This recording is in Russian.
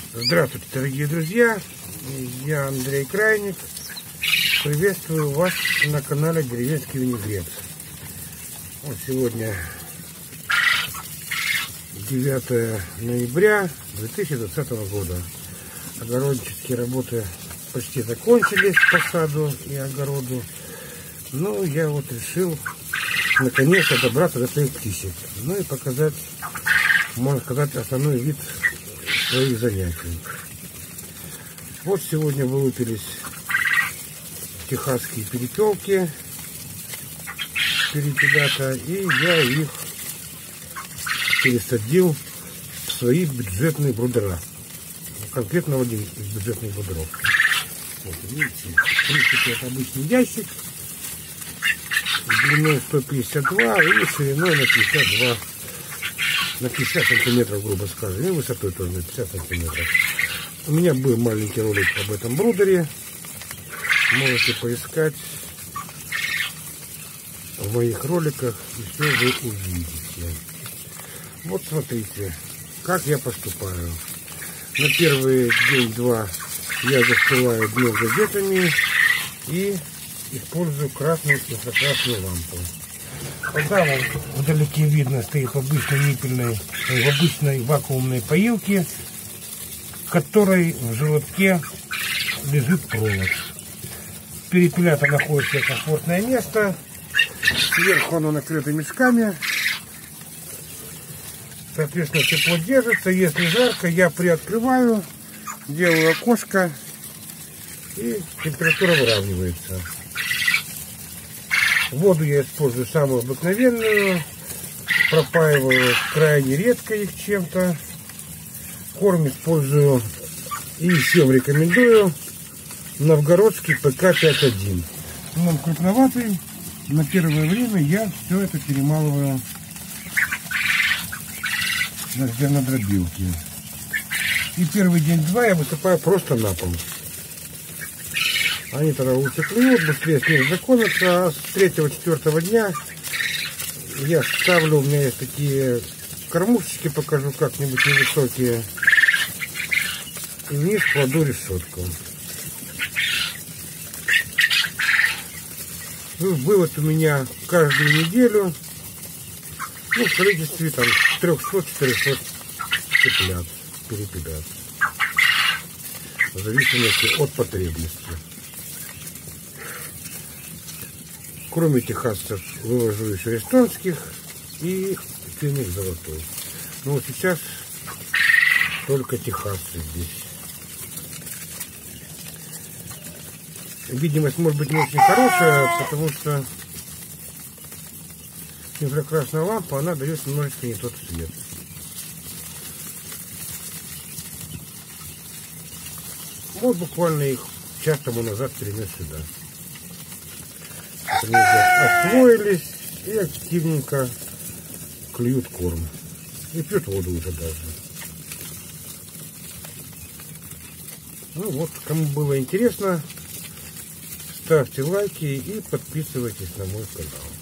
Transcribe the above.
Здравствуйте, дорогие друзья! Я Андрей Крайник. Приветствую вас на канале Деревенский Винегрет. Вот сегодня 9 ноября 2020 года. Огороднические работы почти закончились по саду и огороду. Ну, я вот решил наконец-то добраться до своих птичек. Ну и показать, можно сказать, основной вид своих занятий. Вот сегодня вылупились техасские перепелки перепелята, и я их пересадил в свои бюджетные брудера. Конкретно в один из бюджетных брудеров. Вот, видите, в принципе, это обычный ящик длиной 152 и шириной на 50 сантиметров, грубо скажем, и высотой тоже на 50 сантиметров. У меня был маленький ролик об этом брудере. Можете поискать в моих роликах, и все вы увидите. Вот смотрите, как я поступаю. На первый день-два я застилаю дно газетами и использую красную инфракрасную лампу. Когда вдалеке видно, стоит в обычной вакуумной поилке, в которой в желобке лежит провод. Перепелята находят себе комфортное место. Сверху оно накрыто мешками. Соответственно, тепло держится. Если жарко, я приоткрываю, делаю окошко, и температура выравнивается. Воду я использую самую обыкновенную. Пропаиваю крайне редко их чем-то. Корм использую и всем рекомендую новгородский ПК-51. Он крупноватый. На первое время я все это перемалываю на зернодробилке. И первый день-два я высыпаю просто на пол. Они тогда лучше клюют, быстрее с них законятся. А с 3-4 дня я ставлю, у меня есть такие кормушечки, покажу как-нибудь невысокие. И вниз кладу решетку. Вывод у меня каждую неделю, ну, в количестве там 300-400 цыплят, перепелят. В зависимости от потребности. Кроме техасцев вывожу еще эстонских и феникс золотой. Но вот сейчас только техасцы здесь. Видимость может быть не очень хорошая, потому что инфракрасная лампа, она дает немножечко не тот цвет. Вот буквально их час тому назад перенес сюда. Они уже освоились и активненько клюют корм. И пьют воду уже даже. Ну вот, кому было интересно, ставьте лайки и подписывайтесь на мой канал.